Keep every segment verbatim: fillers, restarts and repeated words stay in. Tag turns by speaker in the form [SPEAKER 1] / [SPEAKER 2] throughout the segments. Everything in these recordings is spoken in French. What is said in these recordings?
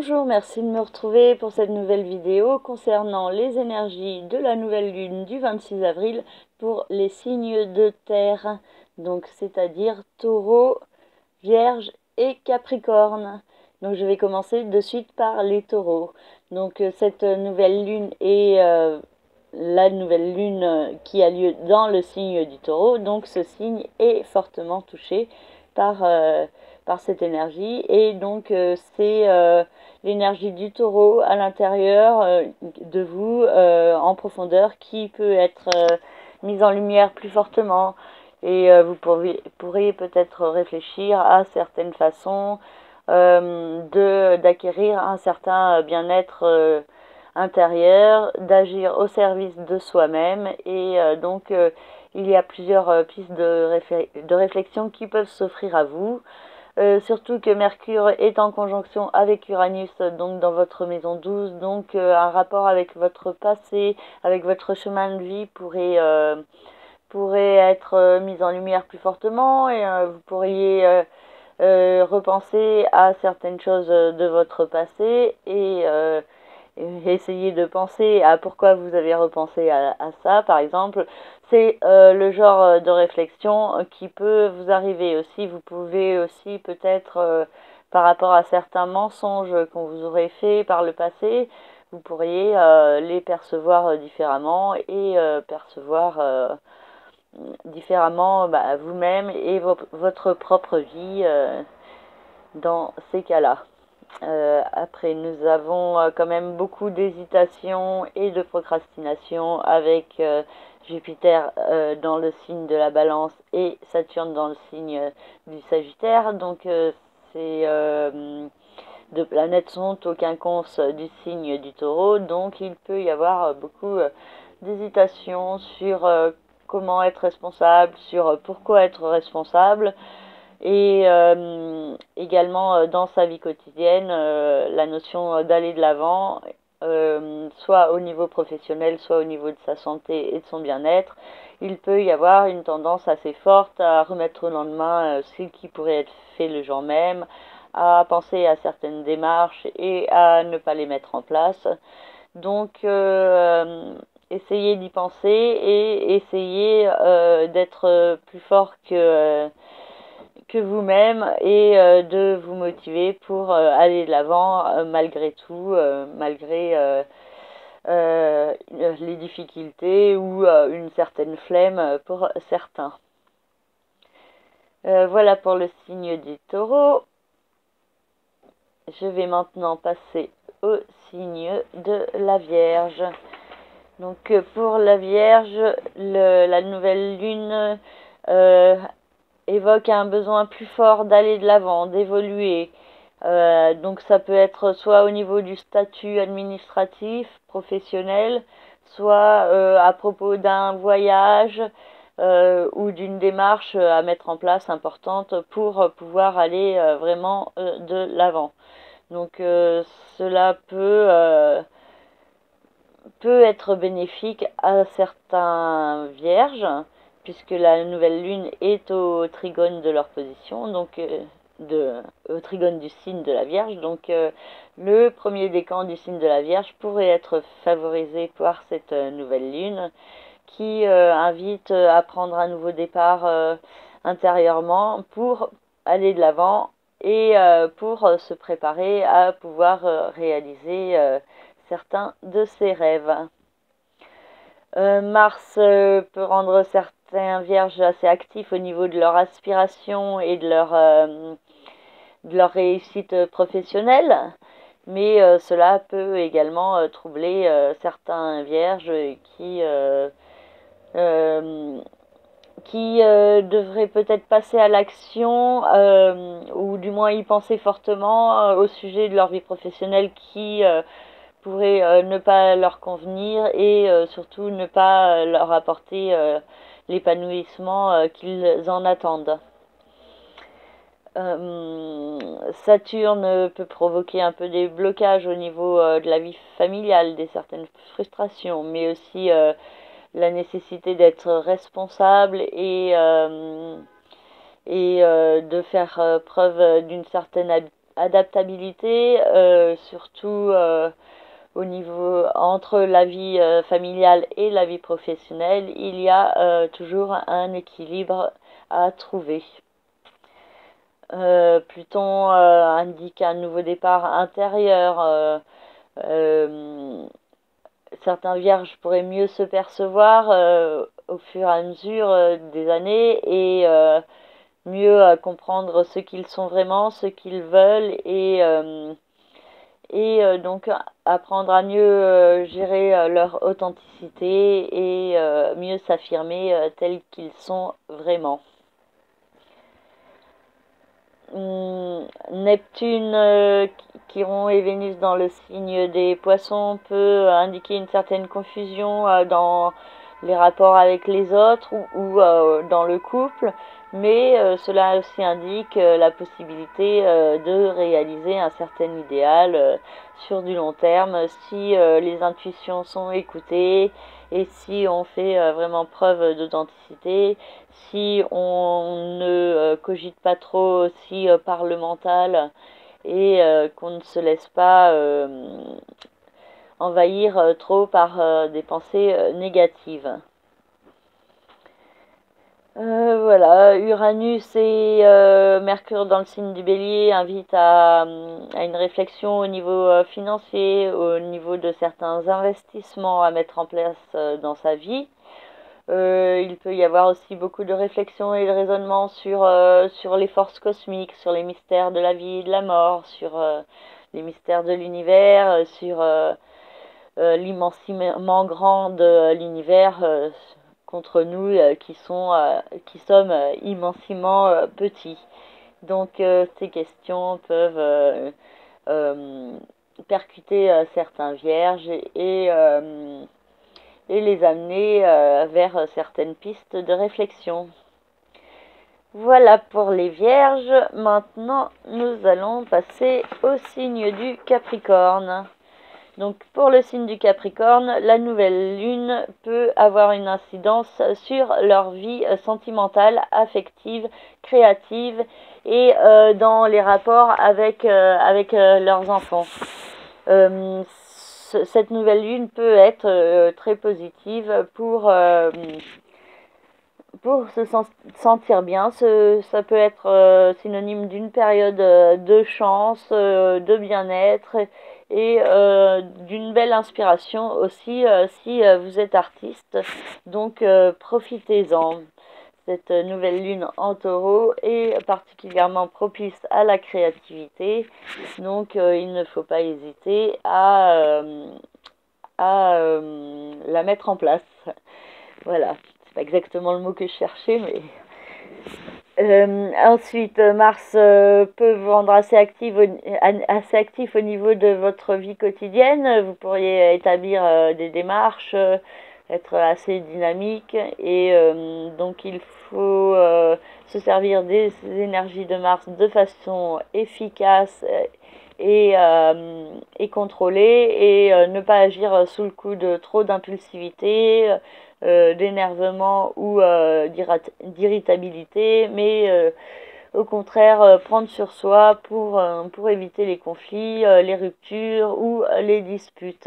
[SPEAKER 1] Bonjour, merci de me retrouver pour cette nouvelle vidéo concernant les énergies de la nouvelle lune du vingt-six avril pour les signes de terre, donc c'est-à-dire Taureau, Vierge et Capricorne. Donc je vais commencer de suite par les taureaux. Donc cette nouvelle lune est euh, la nouvelle lune qui a lieu dans le signe du taureau, donc ce signe est fortement touché par, euh, par cette énergie, et donc euh, c'est euh, l'énergie du taureau à l'intérieur euh, de vous, euh, en profondeur, qui peut être euh, mise en lumière plus fortement, et euh, vous pourriez, pourriez peut-être réfléchir à certaines façons euh, de d'acquérir un certain bien-être euh, intérieur, d'agir au service de soi-même, et euh, donc euh, il y a plusieurs euh, pistes de, réfé de réflexion qui peuvent s'offrir à vous. Euh, surtout que Mercure est en conjonction avec Uranus, donc dans votre maison douze, donc euh, un rapport avec votre passé, avec votre chemin de vie pourrait, euh, pourrait être euh, mis en lumière plus fortement, et euh, vous pourriez euh, euh, repenser à certaines choses de votre passé, et euh, essayez de penser à pourquoi vous avez repensé à, à ça, par exemple. C'est euh, le genre de réflexion qui peut vous arriver aussi. Vous pouvez aussi peut-être, euh, par rapport à certains mensonges qu'on vous aurait fait par le passé, vous pourriez euh, les percevoir différemment, et euh, percevoir euh, différemment bah, vous-même et vo votre propre vie euh, dans ces cas-là. Euh, après, nous avons euh, quand même beaucoup d'hésitation et de procrastination avec euh, Jupiter euh, dans le signe de la Balance et Saturne dans le signe euh, du Sagittaire. Donc, euh, ces euh, deux planètes sont au quinconce du signe du Taureau. Donc, il peut y avoir euh, beaucoup euh, d'hésitation sur euh, comment être responsable, sur euh, pourquoi être responsable. Et euh, également euh, dans sa vie quotidienne, euh, la notion d'aller de l'avant, euh, soit au niveau professionnel, soit au niveau de sa santé et de son bien-être. Il peut y avoir une tendance assez forte à remettre au lendemain euh, ce qui pourrait être fait le jour même, à penser à certaines démarches et à ne pas les mettre en place. Donc, euh, essayez d'y penser et essayez euh, d'être plus fort que... Euh, que vous-même, et euh, de vous motiver pour euh, aller de l'avant euh, malgré tout, euh, malgré euh, euh, les difficultés ou euh, une certaine flemme pour certains. Euh, voilà pour le signe du Taureau. Je vais maintenant passer au signe de la Vierge. Donc pour la Vierge, le, la nouvelle lune euh, évoque un besoin plus fort d'aller de l'avant, d'évoluer. Euh, donc ça peut être soit au niveau du statut administratif, professionnel, soit euh, à propos d'un voyage euh, ou d'une démarche à mettre en place importante pour pouvoir aller euh, vraiment euh, de l'avant. Donc euh, cela peut, euh, peut être bénéfique à certains vierges, puisque la nouvelle lune est au trigone de leur position, donc euh, de, au trigone du signe de la Vierge. Donc euh, le premier décan du signe de la Vierge pourrait être favorisé par cette euh, nouvelle lune, qui euh, invite à prendre un nouveau départ euh, intérieurement pour aller de l'avant, et euh, pour euh, se préparer à pouvoir euh, réaliser euh, certains de ses rêves. Euh, Mars euh, peut rendre certains vierges assez actifs au niveau de leur aspiration et de leur, euh, de leur réussite professionnelle, mais euh, cela peut également euh, troubler euh, certains vierges qui, euh, euh, qui euh, devraient peut-être passer à l'action, euh, ou du moins y penser fortement euh, au sujet de leur vie professionnelle qui euh, pourrait euh, ne pas leur convenir, et euh, surtout ne pas euh, leur apporter euh, l'épanouissement euh, qu'ils en attendent. Euh, Saturne peut provoquer un peu des blocages au niveau euh, de la vie familiale, des certaines frustrations, mais aussi euh, la nécessité d'être responsable et, euh, et euh, de faire euh, preuve d'une certaine adaptabilité, euh, surtout euh, au niveau entre la vie euh, familiale et la vie professionnelle. Il y a euh, toujours un équilibre à trouver. Euh, Pluton euh, indique un nouveau départ intérieur. Euh, euh, certains vierges pourraient mieux se percevoir euh, au fur et à mesure euh, des années et euh, mieux euh, comprendre ce qu'ils sont vraiment, ce qu'ils veulent et, euh, et euh, donc apprendre à mieux euh, gérer euh, leur authenticité et euh, mieux s'affirmer euh, tels qu'ils sont vraiment. Hum, Neptune, euh, Chiron et Vénus dans le signe des poissons peut indiquer une certaine confusion euh, dans les rapports avec les autres ou, ou euh, dans le couple, mais euh, cela aussi indique euh, la possibilité euh, de réaliser un certain idéal euh, sur du long terme si euh, les intuitions sont écoutées et si on fait euh, vraiment preuve d'authenticité, si on ne euh, cogite pas trop aussi euh, par le mental et euh, qu'on ne se laisse pas euh, envahir euh, trop par euh, des pensées euh, négatives. Euh, voilà, Uranus et euh, Mercure dans le signe du Bélier invitent à, à une réflexion au niveau euh, financier, au niveau de certains investissements à mettre en place euh, dans sa vie. Euh, il peut y avoir aussi beaucoup de réflexions et de raisonnements sur, euh, sur les forces cosmiques, sur les mystères de la vie et de la mort, sur euh, les mystères de l'univers, euh, sur euh, euh, l'immensément grand de l'univers euh, contre nous euh, qui, sont, euh, qui sommes euh, immensément euh, petits. Donc euh, ces questions peuvent euh, euh, percuter euh, certains vierges et, et, euh, et les amener euh, vers certaines pistes de réflexion. Voilà pour les vierges. Maintenant, nous allons passer au signe du Capricorne. Donc pour le signe du Capricorne, la nouvelle lune peut avoir une incidence sur leur vie sentimentale, affective, créative et euh, dans les rapports avec, euh, avec euh, leurs enfants. Euh, cette nouvelle lune peut être euh, très positive pour, euh, pour se sentir bien. Ce, ça peut être euh, synonyme d'une période euh, de chance, euh, de bien-être et euh, d'une belle inspiration aussi euh, si euh, vous êtes artiste. Donc euh, profitez-en. Cette nouvelle lune en taureau est particulièrement propice à la créativité, donc euh, il ne faut pas hésiter à, euh, à euh, la mettre en place. Voilà, c'est pas exactement le mot que je cherchais, mais... Euh, ensuite, Mars euh, peut vous rendre assez actif, au, assez actif au niveau de votre vie quotidienne. Vous pourriez établir euh, des démarches, euh, être assez dynamique et euh, donc il faut euh, se servir des énergies de Mars de façon efficace et, euh, et contrôlée et euh, ne pas agir sous le coup de trop d'impulsivité, euh, d'énervement ou euh, d'irritabilité, mais euh, au contraire euh, prendre sur soi pour, euh, pour éviter les conflits, euh, les ruptures ou les disputes.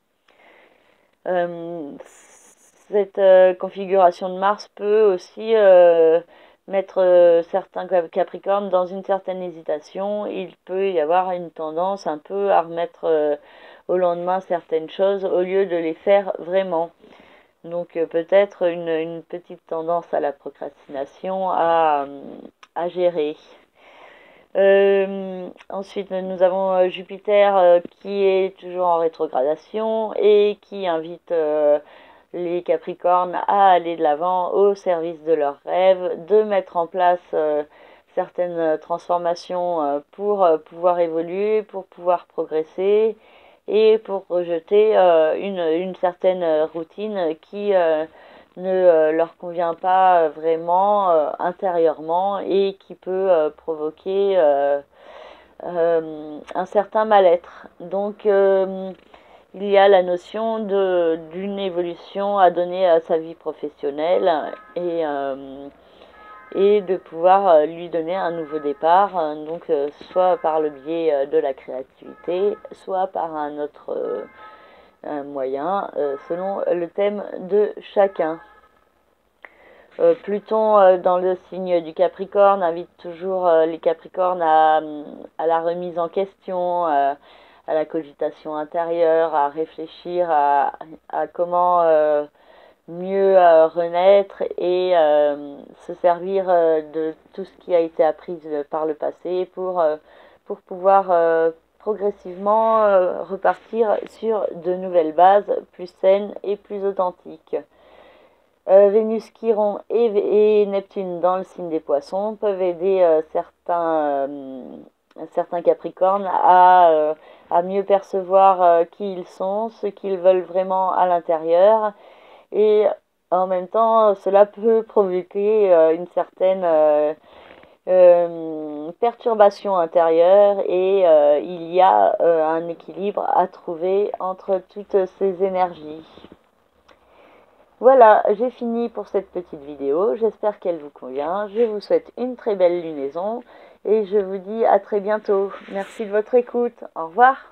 [SPEAKER 1] Euh, cette euh, configuration de Mars peut aussi euh, mettre euh, certains Capricornes dans une certaine hésitation. Il peut y avoir une tendance un peu à remettre euh, au lendemain certaines choses au lieu de les faire vraiment. Donc euh, peut-être une, une petite tendance à la procrastination à, à gérer. Euh, ensuite, nous avons Jupiter euh, qui est toujours en rétrogradation et qui invite euh, les Capricornes à aller de l'avant au service de leurs rêves, de mettre en place euh, certaines transformations euh, pour euh, pouvoir évoluer, pour pouvoir progresser et pour rejeter euh, une, une certaine routine qui euh, ne euh, leur convient pas vraiment euh, intérieurement et qui peut euh, provoquer euh, euh, un certain mal-être. Donc euh, il y a la notion de, d'une évolution à donner à sa vie professionnelle et, euh, et de pouvoir euh, lui donner un nouveau départ, euh, donc euh, soit par le biais euh, de la créativité, soit par un autre euh, un moyen, euh, selon le thème de chacun. Euh, Pluton euh, dans le signe du Capricorne invite toujours euh, les Capricornes à, à la remise en question, euh, à la cogitation intérieure, à réfléchir à, à comment euh, mieux euh, renaître et euh, se servir euh, de tout ce qui a été appris par le passé pour, euh, pour pouvoir euh, progressivement euh, repartir sur de nouvelles bases plus saines et plus authentiques. Euh, Vénus, Chiron et, et Neptune dans le signe des Poissons peuvent aider euh, certains, euh, certains Capricornes à, euh, à mieux percevoir euh, qui ils sont, ce qu'ils veulent vraiment à l'intérieur, et en même temps cela peut provoquer euh, une certaine euh, euh, perturbation intérieure, et euh, il y a euh, un équilibre à trouver entre toutes ces énergies. Voilà, j'ai fini pour cette petite vidéo, j'espère qu'elle vous convient, je vous souhaite une très belle lunaison et je vous dis à très bientôt. Merci de votre écoute, au revoir.